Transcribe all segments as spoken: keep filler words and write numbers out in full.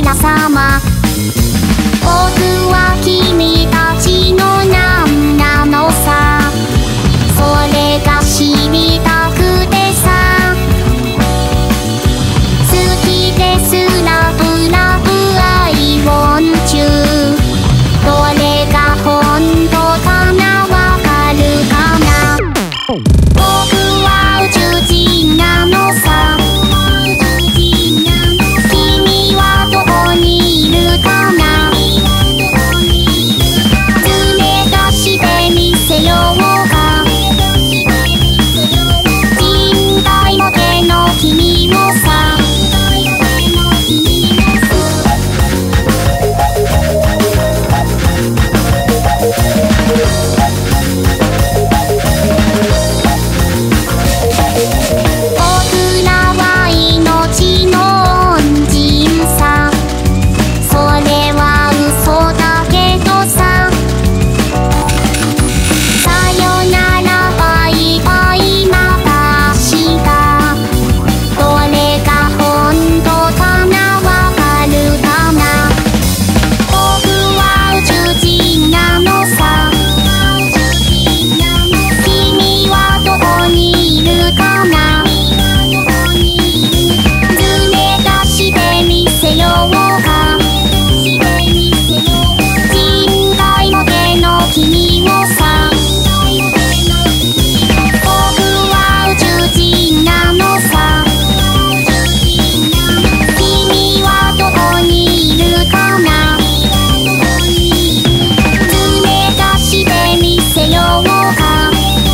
皆様、僕は君たちの何なのさ。それが知りたくてさ。好きですラブラブI want you。 どれが本当かなわかるかな。僕は宇宙人なのさ。君はどこにいるかな。連れ出してみせようか。人体模型の君もさ。僕らは命の恩人さ。それは嘘だけどさ。さよならバイバイまた明日。どれが本当かなわかるかな。僕は宇宙人なのさ。君はどこにいるかな。連れ出してみせようか。人体模型の君もさ。僕は宇宙人なのさ。君はどこにいるかな。連れ出してみせようか。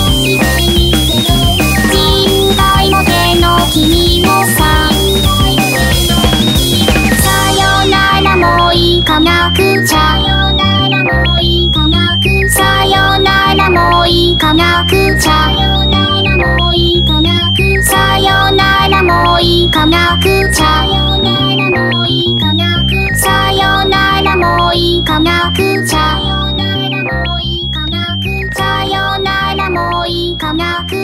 人体模型の君もさ。さよならもう行かなくちゃ。さよならもう行かなくちゃ。さよならもう行かなくちゃ。さよならもう行かなくちゃ。さよならもう行かなくちゃ。さよならもう行かなくちゃ。さよならもう行かなくちゃ。さよならもう行かなくちゃ。さよならもう行かなくちゃ。